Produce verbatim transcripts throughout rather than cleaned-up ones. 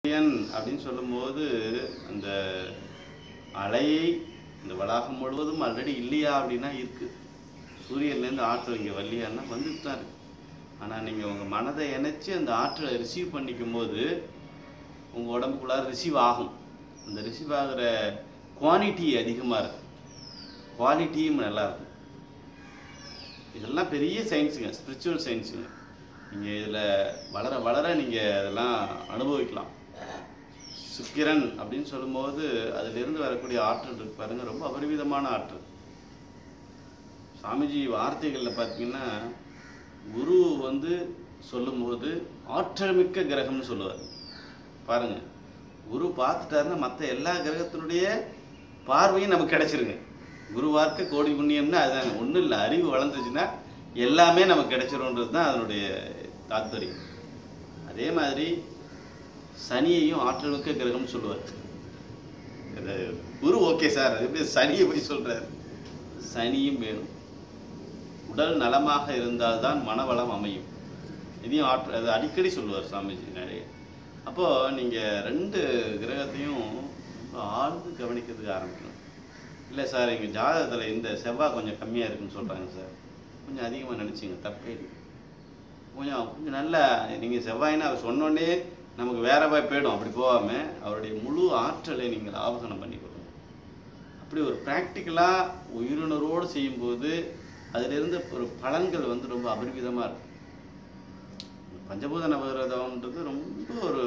அப்படின்னு சொல்லும்போது அந்த அலையை இந்த வளாகம் முழுவதும் ஆல்ரெடி இல்லையா அப்படின்னா இருக்கு. சூரியன்லேருந்து ஆற்றல் இங்கே வரலையான்னா வந்துட்டு தான் இருக்கு. ஆனால் நீங்கள் உங்கள் மனதை இணைச்சி அந்த ஆற்றலை ரிசீவ் பண்ணிக்கும் போது உங்கள் உடம்புக்குள்ளார ரிசீவ் ஆகும். அந்த ரிசீவ் ஆகிற குவான்டிட்டி அதிகமாக இருக்கும், குவாலிட்டியும் நல்லா இருக்கும். இதெல்லாம் பெரிய சயின்ஸுங்க, ஸ்பிரிச்சுவல் சயின்ஸுங்க. நீங்கள் இதில் வளர வளர நீங்கள் அதெல்லாம் அனுபவிக்கலாம். சுக்கிரன் அப்படின்னு சொல்லும்போது அதிலிருந்து வரக்கூடிய ஆற்றல் இருக்கு பாருங்க, ரொம்ப அபரிவிதமான ஆற்றல். சாமிஜி வார்த்தைகளில் பார்த்தீங்கன்னா குரு வந்து சொல்லும்போது ஆற்றல் மிக்க கிரகம்னு சொல்லுவார் பாருங்க. குரு பார்த்துட்டாருன்னா மற்ற எல்லா கிரகத்தினுடைய பார்வையும் நமக்கு கிடைச்சிருங்க. குரு வார்த்தை கோடி புண்ணியம்னா அதுதாங்க. ஒன்றும் இல்லை, அறிவு வளர்ந்துச்சுன்னா எல்லாமே நமக்கு கிடைச்சிரும்ன்றது தான் அதனுடைய தாத்பரியம். அதே மாதிரி சனியையும் ஆற்றல் மிக்க கிரகம்னு சொல்லுவார். குரு ஓகே சார், அது எப்படி சனியை போய் சொல்றாரு? சனியும் வேணும். உடல் நலமாக இருந்தால்தான் மனவளம் அமையும். இதையும் ஆற்ற அது அடிக்கடி சொல்லுவார் சாமிஜி நிறைய. அப்போ நீங்க ரெண்டு கிரகத்தையும் ஆழ்ந்து கவனிக்கிறதுக்கு ஆரம்பிக்கணும். இல்லை சார் எங்கள் ஜாதகத்தில் இந்த செவ்வாய் கொஞ்சம் கம்மியாக இருக்குன்னு சொல்கிறாங்க சார், கொஞ்சம் அதிகமாக நினச்சிங்க, தப்பே இல்லை. கொஞ்சம் கொஞ்சம் நல்லா நீங்கள் செவ்வாயின்னு அவர் சொன்னோடனே நமக்கு வேற போயிடும். அப்படி போகாமல் அவருடைய முழு ஆற்றலை நீங்கள் ஆவகனம் பண்ணி கொடுக்கணும். அப்படி ஒரு ப்ராக்டிக்கலாக உயிரினரோடு செய்யும்போது அதிலிருந்து ஒரு பலன்கள் வந்து ரொம்ப அபரிவிதமாக இருக்கும். பஞ்சபூத நவகிரகம்ன்றது ரொம்ப ஒரு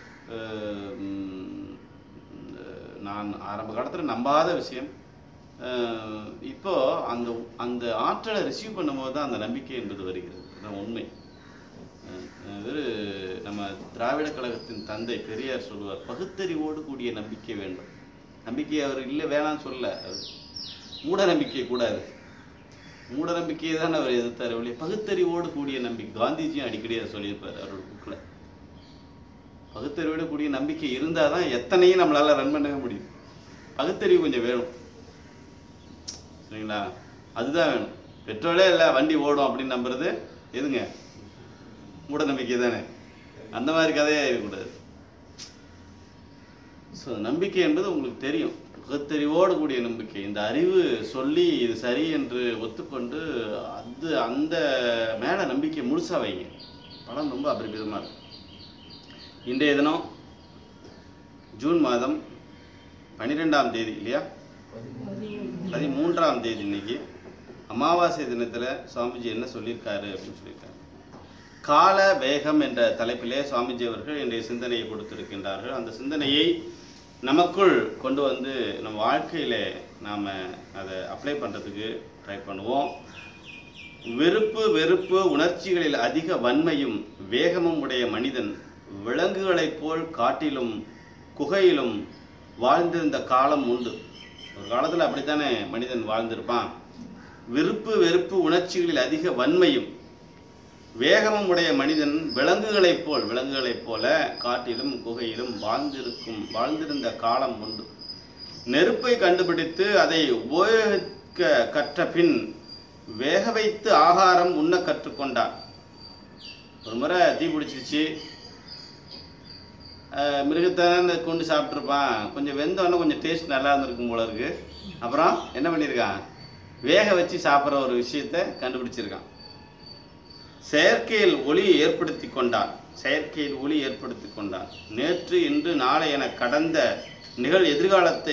நான் ஆரம்ப காலத்தில் நம்பாத விஷயம். இப்போ அந்த அந்த ஆற்றலை ரிசீவ் பண்ணும்போது தான் அந்த நம்பிக்கை என்பது வருகிறது. அதுதான் உண்மை. ஒரு நம்ம திராவிட கழகத்தின் தந்தை பெரியார் சொல்லுவார், பகுத்தறிவோடு கூடிய நம்பிக்கை வேண்டும். நம்பிக்கை அவர் இல்லை வேணான்னு சொல்ல, மூட நம்பிக்கை கூடாது. மூட நம்பிக்கையை தான் அவர் எதிர்த்தார் ஒழிய பகுத்தறிவோடு கூடிய நம்பிக்கை. காந்திஜியும் அடிக்கடி அதை சொல்லியிருப்பார் அவரோட புக்கில். பகுத்தறிவோடு கூடிய நம்பிக்கை இருந்தால் தான் எத்தனையும் நம்மளால ரன் பண்ணவே முடியும். பகுத்தறிவு கொஞ்சம் வேணும், சரிங்களா? அதுதான் வேணும். பெட்ரோலே இல்லை வண்டி ஓடும் அப்படின்னு நம்புறது எதுங்க? மூட நம்பிக்கை தானே. அந்த மாதிரி கதையா இருக்கக்கூடாது. ஸோ நம்பிக்கை என்பது உங்களுக்கு தெரியும், பகுத்தறிவோடு கூடிய நம்பிக்கை. இந்த அறிவு சொல்லி இது சரி என்று ஒத்துக்கொண்டு அது அந்த மேல நம்பிக்கை முழுசா வைங்க. படம் ரொம்ப அபரிமிதமாக இருக்கும். இன்றைய தினம் ஜூன் மாதம் பன்னிரெண்டாம் தேதி இல்லையா, பதிமூன்றாம் தேதி. இன்னைக்கு அமாவாசை தினத்தில் சுவாமிஜி என்ன சொல்லியிருக்காரு அப்படின்னு சொல்லியிருக்காரு. கால வேகம் என்ற தலைப்பிலே சுவாமிஜி அவர்கள் இன்றைய சிந்தனையை கொடுத்திருக்கின்றார்கள். அந்த சிந்தனையை நமக்குள் கொண்டு வந்து நம்ம வாழ்க்கையில நாம் அதை அப்ளை பண்ணுறதுக்கு ட்ரை பண்ணுவோம். வெறுப்பு வெறுப்பு உணர்ச்சிகளில் அதிக வன்மையும் வேகமும் உடைய மனிதன் விலங்குகளைப் போல் காட்டிலும் குகையிலும் வாழ்ந்திருந்த காலம் உண்டு. ஒரு காலத்தில் அப்படித்தானே மனிதன் வாழ்ந்திருப்பான். விருப்பு வெறுப்பு உணர்ச்சிகளில் அதிக வன்மையும் வேகமும் உடைய மனிதன் விலங்குகளைப் போல் விலங்குகளைப் போல காட்டிலும் குகையிலும் வாழ்ந்திருக்கும் வாழ்ந்திருந்த காலம் உண்டு. நெருப்பை கண்டுபிடித்து அதை உபயோகிக்க கற்ற பின் வேக வைத்து ஆகாரம் உண்ண கற்றுக்கொண்டான். ஒரு முறை தீ பிடிச்சிருச்சு, மிருகத்தை கொண்டு சாப்பிட்ருப்பான். கொஞ்சம் வெந்தோடனே கொஞ்சம் டேஸ்ட் நல்லா இருந்திருக்கும் போல இருக்கு. அப்புறம் என்ன பண்ணியிருக்கான்? வேக வச்சு சாப்பிட்ற ஒரு விஷயத்தை கண்டுபிடிச்சிருக்கான். செயற்கையில் ஒளி ஏற்படுத்தி கொண்டான் செயற்கையில் ஒளி ஏற்படுத்தி கொண்டான் நேற்று இன்று நாளை என கடந்த நிகழ் எதிர்காலத்தை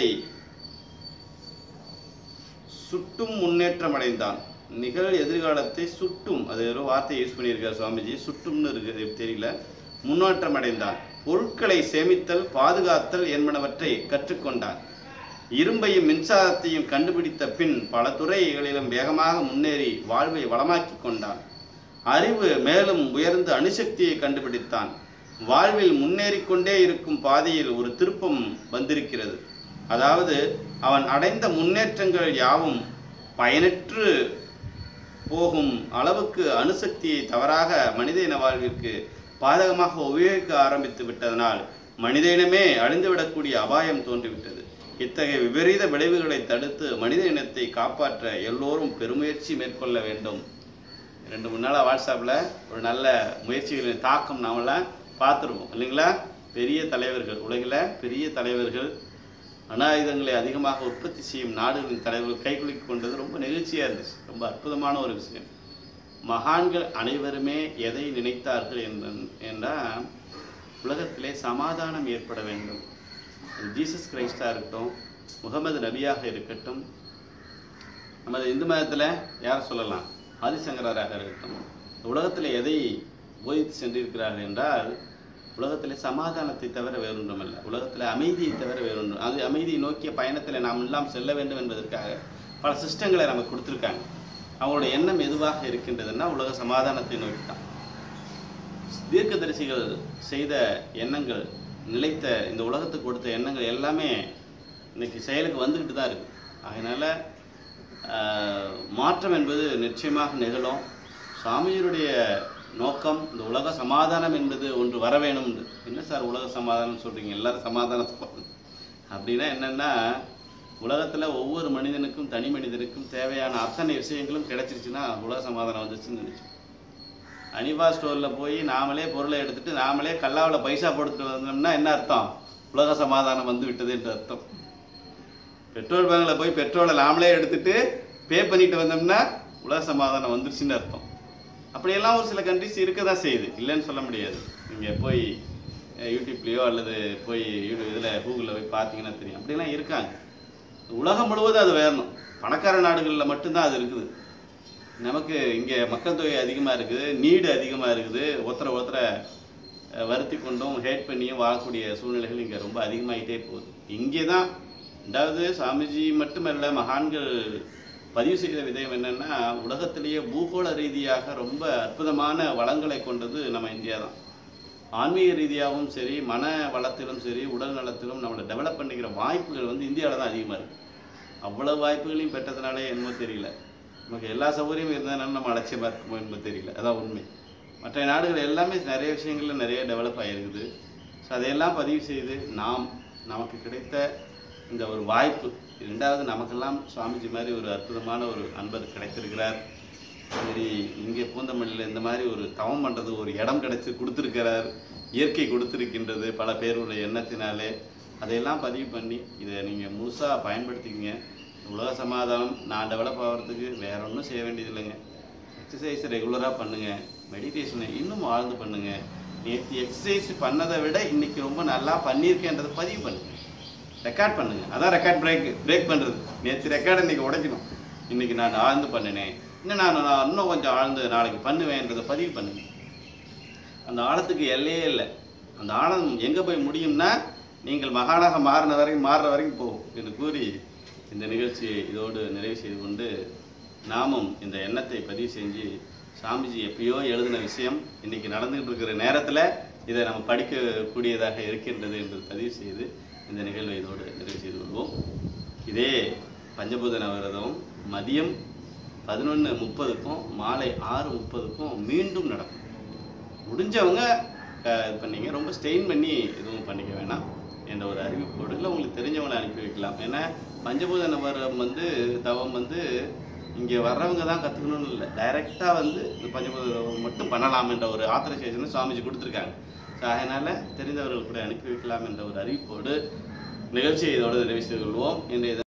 சுட்டும் முன்னேற்றம் அடைந்தான். நிகழ் எதிர்காலத்தை சுட்டும், அது ஒரு வார்த்தை யூஸ் பண்ணியிருக்கார் சுவாமிஜி. சுட்டும்னு இருக்கு தெரியல. முன்னேற்றம் அடைந்தான். பொருட்களை சேமித்தல் பாதுகாத்தல் என்பனவற்றை கற்றுக்கொண்டான். இரும்பையும் மின்சாரத்தையும் கண்டுபிடித்த பின் பல துறைகளிலும் வேகமாக முன்னேறி வாழ்வை வளமாக்கி கொண்டான். அறிவு மேலும் உயர்ந்து அணுசக்தியை கண்டுபிடித்தான். வாழ்வில் முன்னேறிக்கொண்டே இருக்கும் பாதையில் ஒரு திருப்பம் வந்திருக்கிறது. அதாவது அவன் அடைந்த முன்னேற்றங்கள் யாவும் பயனற்று போகும் அளவுக்கு அணுசக்தியை தவறாக மனித இன வாழ்விற்கு பாதகமாக உபயோகிக்க ஆரம்பித்து விட்டதனால் மனித இனமே அழிந்துவிடக்கூடிய அபாயம் தோன்றிவிட்டது. இத்தகைய விபரீத விளைவுகளை தடுத்து மனித இனத்தை காப்பாற்ற எல்லோரும் பெருமுயற்சி மேற்கொள்ள வேண்டும். ரெண்டு மூணு நாளாக வாட்ஸ்அப்பில் ஒரு நல்ல முயற்சிகளின் தாக்கம் நாமெல்லாம் பார்த்துருவோம் இல்லைங்களா? பெரிய தலைவர்கள், உலகில் பெரிய தலைவர்கள், அணு ஆயுதங்களை அதிகமாக உற்பத்தி செய்யும் நாடுகளின் தலைவர்கள் கைக்குலுக்கி கொண்டது ரொம்ப நெகிழ்ச்சியாக இருந்துச்சு. ரொம்ப அற்புதமான ஒரு விஷயம். மகான்கள் அனைவருமே எதை நினைத்தார்கள் என்றால் உலகத்திலே சமாதானம் ஏற்பட வேண்டும். ஜீசஸ் கிரைஸ்டாக இருக்கட்டும், முகமது நபியாக இருக்கட்டும், நமது இந்து மதத்தில் யார் சொல்லலாம், ஆதிசங்கராக இருக்கட்டும், உலகத்தில் எதை போதித்து சென்றிருக்கிறார்கள் என்றால் உலகத்தில் சமாதானத்தை தவிர வேறொன்றுமல்ல, உலகத்தில் அமைதியை தவிர வேறொன்றும். அது அமைதியை நோக்கிய பயணத்தில் நாம் எல்லாம் செல்ல வேண்டும் என்பதற்காக பல சிஸ்டங்களை நமக்கு கொடுத்துருக்காங்க. அவங்களோட எண்ணம் எதுவாக இருக்கின்றதுன்னா உலக சமாதானத்தை நோக்கி தான். தீர்க்கதரிசிகள் செய்த எண்ணங்கள், நிலைத்த இந்த உலகத்துக்கு கொடுத்த எண்ணங்கள் எல்லாமே இன்னைக்கு செயலுக்கு வந்துக்கிட்டு தான் இருக்கு. அதனால மாற்றம் என்பது நிச்சயமாக நிகழும். சாமியினுடைய நோக்கம் இந்த உலக சமாதானம் என்பது ஒன்று வர வேணும். என்ன சார் உலக சமாதானம் சொல்றீங்க, எல்லாரும் சமாதானத்தை அப்படின்னா என்னன்னா, உலகத்துல ஒவ்வொரு மனிதனுக்கும் தனி மனிதனுக்கும் தேவையான அத்தனை விஷயங்களும் கிடைச்சிருச்சுன்னா உலக சமாதானம் வந்துச்சுன்னு நினைச்சோம். அனிவா ஸ்டோர்ல போய் நாமளே பொருளை எடுத்துட்டு நாமளே கல்லாவில் பைசா போட்டுட்டு வந்தோம்னா என்ன அர்த்தம், உலக சமாதானம் வந்து விட்டது என்று அர்த்தம். பெட்ரோல் பங்க்ல போய் பெட்ரோலை நாமளே எடுத்துட்டு பே பண்ணிட்டு வந்தோம்னா உலக சமாதானம் வந்துருச்சுன்னு அர்த்தம். அப்படியெல்லாம் ஒரு சில கண்ட்ரிஸ் இருக்க தான் செய்யுது, இல்லைன்னு சொல்ல முடியாது. நீங்கள் போய் யூடியூப்லேயோ அல்லது போய் இதில் கூகுளில் போய் பார்த்தீங்கன்னா தெரியும், அப்படிலாம் இருக்காங்க. உலகம் முழுவதும் அது வேணும். பணக்கார நாடுகளில் மட்டும்தான் அது இருக்குது. நமக்கு இங்கே மக்கள் தொகை அதிகமாக இருக்குது, நீடு அதிகமாக இருக்குது, ஒருத்தரை ஒருத்தரை வருத்தி கொண்டும் ஹேட் பண்ணியும் வாழக்கூடிய சூழ்நிலைகள் இங்கே ரொம்ப அதிகமாகிட்டே போகுது. இங்கே தான் ரெண்டாவது சாமிஜி மட்டுமல்ல, மகான்கள் பதிவு செய்த விதம் என்னன்னா, உலகத்திலேயே பூகோள ரீதியாக ரொம்ப அற்புதமான வளங்களை கொண்டது நம்ம இந்தியா தான். ஆன்மீக ரீதியாகவும் சரி, மன வளத்திலும் சரி, உடல் நலத்திலும் நம்மளை டெவலப் பண்ணிக்கிற வாய்ப்புகள் வந்து இந்தியாவில் தான் அதிகமாக இருக்குது. அவ்வளவு வாய்ப்புகளையும் பெற்றதுனாலே என்னமோ தெரியல, நமக்கு எல்லா சௌகரியமும் இருந்ததுனால நம்ம அலட்சியமாக இருக்குமோ என்பது தெரியல. அதான் உண்மை. மற்ற நாடுகள் எல்லாமே நிறைய விஷயங்கள்ல நிறைய டெவலப் ஆகிருக்குது. ஸோ அதையெல்லாம் பதிவு செய்து நாம் நமக்கு கிடைத்த இந்த ஒரு வாய்ப்பு, ரெண்டாவது நமக்கெல்லாம் சுவாமிஜி மாதிரி ஒரு அற்புதமான ஒரு அன்பர் கிடைத்திருக்கிறார். சரி, இங்கே பூந்தமல்லியில் இந்த மாதிரி ஒரு தவம் பண்ணுறது ஒரு இடம் கிடைச்சி கொடுத்துருக்கிறார், இயற்கை கொடுத்துருக்கின்றது பல பேருடைய எண்ணத்தினாலே. அதையெல்லாம் பதிவு பண்ணி இதை நீங்கள் முழுசாக பயன்படுத்திக்கிங்க. உலக சமாதானம் நான் டெவலப் ஆகிறதுக்கு வேற ஒன்றும் செய்ய வேண்டியது இல்லைங்க. எக்ஸசைஸ் ரெகுலராக பண்ணுங்கள், மெடிடேஷனை இன்னும் ஆழ்ந்து பண்ணுங்கள். நேற்று எக்ஸசைஸ் பண்ணதை விட இன்னைக்கு ரொம்ப நல்லா பண்ணியிருக்கேன்றதை பதிவு பண்ணுங்கள், ரெக்கார்ட் பண்ணுங்கள். அதான் ரெக்கார்ட் பிரேக் பிரேக் பண்ணுறது. நேற்று ரெக்கார்டை இன்றைக்கி உடைக்கணும். இன்றைக்கி நான் ஆழ்ந்து பண்ணினேன், இன்னும் நான் நான் இன்னும் கொஞ்சம் ஆழ்ந்து நாளைக்கு பண்ணுவேன்றதை பதிவு பண்ணுங்க. அந்த ஆழத்துக்கு எல்லையே இல்லை. அந்த ஆழம் எங்கே போய் முடியும்னா நீங்கள் மகானாக மாறின வரைக்கும் மாறுற வரைக்கும் போகும் என்று கூறி இந்த நிகழ்ச்சியை இதோடு நிறைவு செய்து கொண்டு, நாமும் இந்த எண்ணத்தை பதிவு செஞ்சு சாமிஜி எப்பயோ எழுதின விஷயம் இன்னைக்கு நடந்துகிட்டு இருக்கிற நேரத்தில் இதை நம்ம படிக்கக்கூடியதாக இருக்கின்றது என்று பதிவு செய்து இந்த நிகழ்வை இதோடு நிறைவு செய்து கொள்வோம். இதே பஞ்சபூத நவரதம் மதியம் பதினொன்று முப்பதுக்கும் மாலை ஆறு முப்பதுக்கும் மீண்டும் நடக்கும். முடிஞ்சவங்க இது பண்ணிங்க, ரொம்ப ஸ்டெயின் பண்ணி எதுவும் பண்ணிக்க வேணாம் என்ற ஒரு அறிவிப்போடு இல்லை உங்களுக்கு தெரிஞ்சவங்களை அனுப்பி வைக்கலாம். ஏன்னா பஞ்சபூத நவரம் வந்து தவம் வந்து இங்கே வர்றவங்க தான் கற்றுக்கணும்னு இல்லை, டைரெக்டாக வந்து இந்த பஞ்சபூத தவம் மட்டும் பண்ணலாம் என்ற ஒரு ஆத்தரைசேஷன் சுவாமிஜி கொடுத்துருக்காங்க. ஸோ அதனால் தெரிந்தவர்கள் கூட அனுப்பி வைக்கலாம் என்ற ஒரு அறிவிப்போடு நிகழ்ச்சியை இதோடு நிறைவு செய்து கொள்வோம். இன்றைய